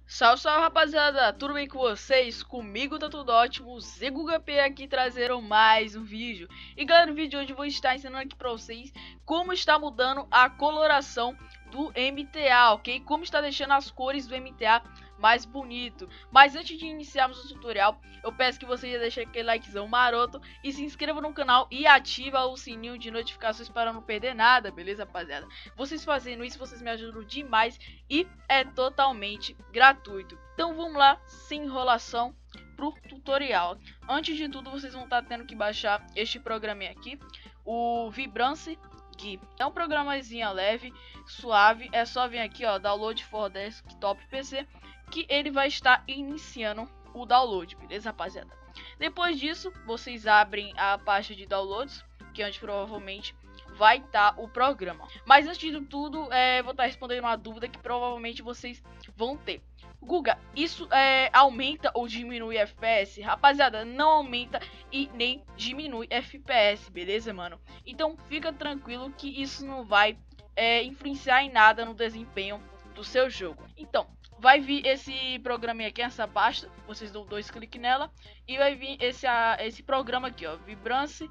Salve, salve, rapaziada, tudo bem com vocês? Comigo tá tudo ótimo, ZeGugaP aqui trazendo mais um vídeo. E galera, no vídeo de hoje eu vou estar ensinando aqui pra vocês como está mudando a coloração do MTA, ok? Como está deixando as cores do MTA mais bonito. Mas antes de iniciarmos o tutorial, eu peço que você já deixe aquele likezão maroto e se inscreva no canal e ativa o sininho de notificações para não perder nada, beleza, rapaziada? Vocês fazendo isso, vocês me ajudam demais e é totalmente gratuito. Então vamos lá, sem enrolação, pro tutorial. Antes de tudo, vocês vão estar tendo que baixar este programinha aqui, o Vibrance GUI. É um programazinho leve, suave. É só vir aqui, ó, Download for Desktop PC, que ele vai estar iniciando o download, beleza, rapaziada? Depois disso, vocês abrem a pasta de downloads, que é onde provavelmente vai estar o programa. Mas antes de tudo, vou estar respondendo uma dúvida que provavelmente vocês vão ter. Guga, isso aumenta ou diminui FPS? Rapaziada, não aumenta e nem diminui FPS, beleza, mano? Então fica tranquilo que isso não vai influenciar em nada no desempenho do seu jogo. Então, vai vir esse programinha aqui, essa pasta, vocês dão 2 cliques nela e vai vir esse programa aqui, ó, Vibrance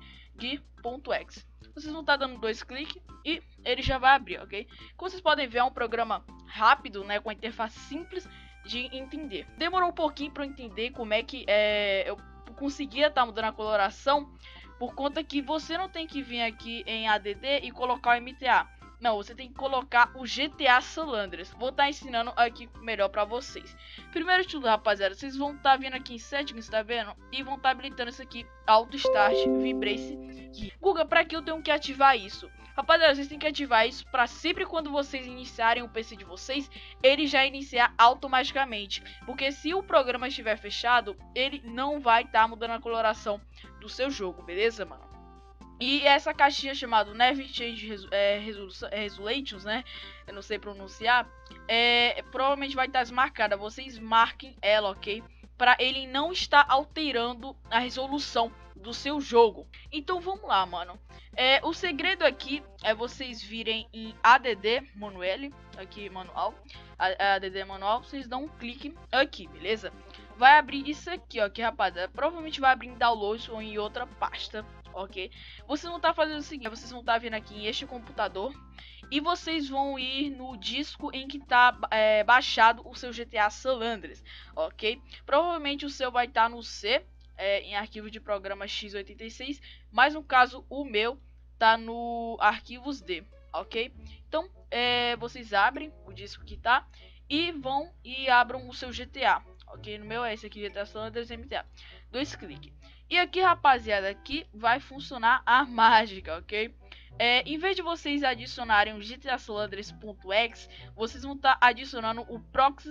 GUI.exe. Vocês vão estar dando 2 cliques e ele já vai abrir, ok? Como vocês podem ver, é um programa rápido, né, com a interface simples de entender. Demorou um pouquinho para eu entender como é que eu conseguia estar mudando a coloração, por conta que você não tem que vir aqui em ADD e colocar o MTA. Não, você tem que colocar o GTA San Andreas. Vou estar ensinando aqui melhor pra vocês. Primeiro de tudo, rapaziada, vocês vão estar vindo aqui em Settings, tá vendo? E vão estar habilitando isso aqui, Auto Start Vibrance GUI. Guga, pra que eu tenho que ativar isso? Rapaziada, vocês têm que ativar isso pra sempre quando vocês iniciarem o PC de vocês, ele já iniciar automaticamente. Porque se o programa estiver fechado, ele não vai estar mudando a coloração do seu jogo, beleza, mano? E essa caixinha chamada Neve Change Resolutions, né? Eu não sei pronunciar. Provavelmente vai estar desmarcada. Vocês marquem ela, ok? Para ele não estar alterando a resolução do seu jogo. Então vamos lá, mano. O segredo aqui é vocês virem em ADD Manual, aqui manual, ADD manual. Vocês dão um clique aqui, beleza? Vai abrir isso aqui, ó, que rapaziada, provavelmente vai abrir em downloads ou em outra pasta, ok? Vocês vão estar fazendo o seguinte, vocês vão estar vindo aqui em este computador e vocês vão ir no disco em que está baixado o seu GTA San Andreas, ok? Provavelmente o seu vai estar no C, em arquivo de programa x86, mas no caso o meu tá no arquivos D, ok? Então vocês abrem o disco que tá e vão e abram o seu GTA. Ok, no meu é esse aqui, GTA San Andreas MTA. 2 cliques. E aqui, rapaziada, aqui vai funcionar a mágica, ok? Em vez de vocês adicionarem o GTA San Andreas.exe, vocês vão estar adicionando o proxy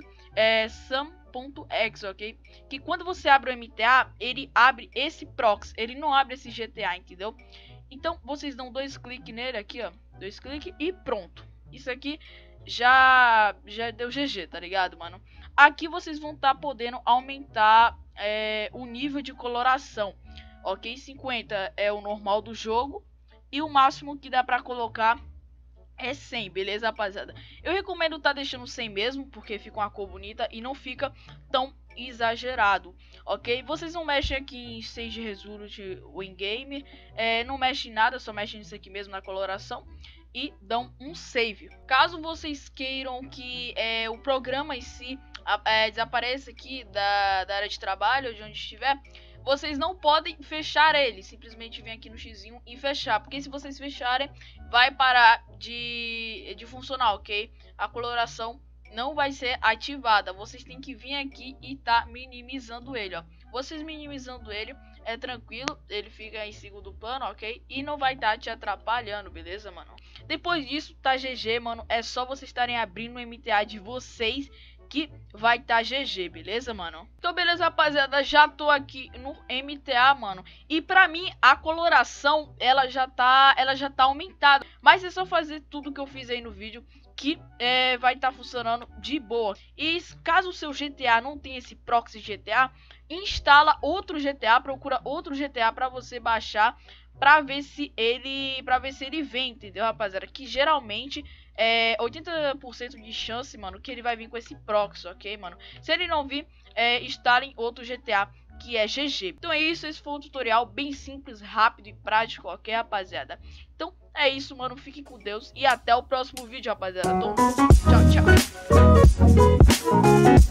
sam.exe, ok? Que quando você abre o MTA, ele abre esse proxy, ele não abre esse GTA, entendeu? Então, vocês dão 2 cliques nele aqui, ó. 2 cliques e pronto. Isso aqui já deu GG, tá ligado, mano? Aqui vocês vão estar podendo aumentar o nível de coloração, ok? 50 é o normal do jogo e o máximo que dá pra colocar é 100, beleza, rapaziada? Eu recomendo estar deixando 100 mesmo, porque fica uma cor bonita e não fica tão exagerado, ok? Vocês não mexem aqui em Stage Resolution ou em Game, não mexe em nada, só mexe nisso aqui mesmo na coloração e dão um save. Caso vocês queiram que o programa em si desapareça aqui da área de trabalho, de onde estiver, vocês não podem fechar ele, simplesmente vem aqui no xizinho e fechar, porque se vocês fecharem, vai parar de funcionar, ok? A coloração não vai ser ativada, vocês têm que vir aqui e tá minimizando ele, ó. Vocês minimizando ele, é tranquilo, ele fica em segundo plano, ok? E não vai estar te atrapalhando, beleza, mano? Depois disso, tá GG, mano, é só vocês estarem abrindo o MTA de vocês que vai estar GG, beleza, mano? Então, beleza, rapaziada, já tô aqui no MTA, mano. E pra mim, a coloração, ela já tá aumentada. Mas é só fazer tudo que eu fiz aí no vídeo que vai estar funcionando de boa. E caso o seu GTA não tenha esse proxy GTA, instala outro GTA, procura outro GTA pra você baixar, pra ver se ele vem, entendeu, rapaziada? Que geralmente 80% de chance, mano, que ele vai vir com esse proxy, ok, mano? Se ele não vir, instalem outro GTA, que é GG. Então é isso, esse foi um tutorial bem simples, rápido e prático, ok, rapaziada? Então é isso, mano, fiquem com Deus e até o próximo vídeo, rapaziada. Tchau, tchau.